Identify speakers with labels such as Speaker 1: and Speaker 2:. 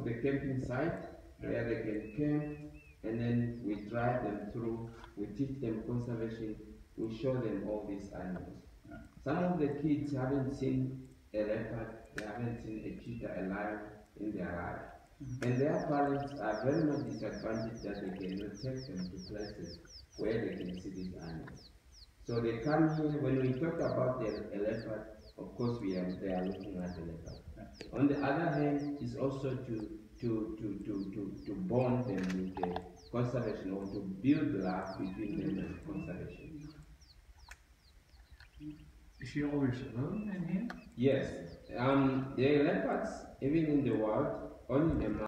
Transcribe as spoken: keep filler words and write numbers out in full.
Speaker 1: to the camping site where they can camp, and then we drive them through, we teach them conservation, we show them all these animals.
Speaker 2: Yeah.
Speaker 1: Some of the kids haven't seen a leopard, they haven't seen a cheetah, a lion in their life. Mm-hmm. And their parents are very much disadvantaged that they cannot take them to places where they can see these animals. So they come here, when we talk about the a leopard, of course we are, they are looking at the leopard. Yeah. On the other hand, is also to to to to to, to bond them with the conservation, or to build love between them and conservation.
Speaker 3: Is she always alone in here?
Speaker 1: Yes. Um, the leopards, even in the wild, only the